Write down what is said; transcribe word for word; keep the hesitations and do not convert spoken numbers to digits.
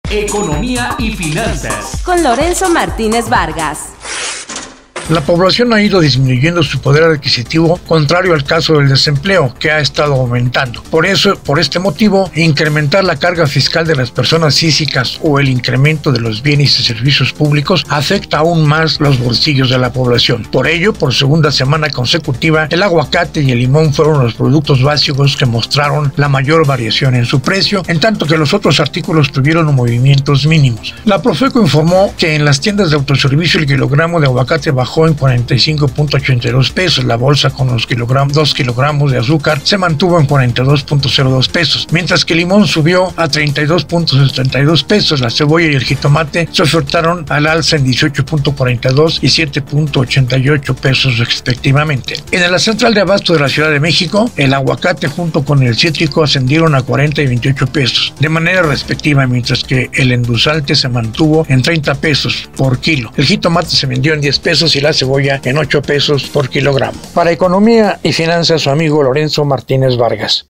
Economía y finanzas. Con Lorenzo Martínez Vargas. La población ha ido disminuyendo su poder adquisitivo, contrario al caso del desempleo, que ha estado aumentando. Por eso, por este motivo, incrementar la carga fiscal de las personas físicas o el incremento de los bienes y servicios públicos afecta aún más los bolsillos de la población. Por ello, por segunda semana consecutiva, el aguacate y el limón fueron los productos básicos que mostraron la mayor variación en su precio, en tanto que los otros artículos tuvieron movimientos mínimos. La Profeco informó que en las tiendas de autoservicio el kilogramo de aguacate bajó en cuarenta y cinco punto ochenta y dos pesos. La bolsa con los kilogramos, dos kilogramos de azúcar se mantuvo en cuarenta y dos punto cero dos pesos, mientras que el limón subió a treinta y dos punto setenta y dos pesos. La cebolla y el jitomate se ofertaron al alza en dieciocho punto cuarenta y dos y siete punto ochenta y ocho pesos respectivamente. En la central de abasto de la Ciudad de México, el aguacate junto con el cítrico ascendieron a cuarenta y veintiocho pesos de manera respectiva, mientras que el endulzante se mantuvo en treinta pesos por kilo. El jitomate se vendió en diez pesos y la cebolla en ocho pesos por kilogramo. Para Economía y Finanzas, su amigo Lorenzo Martínez Vargas.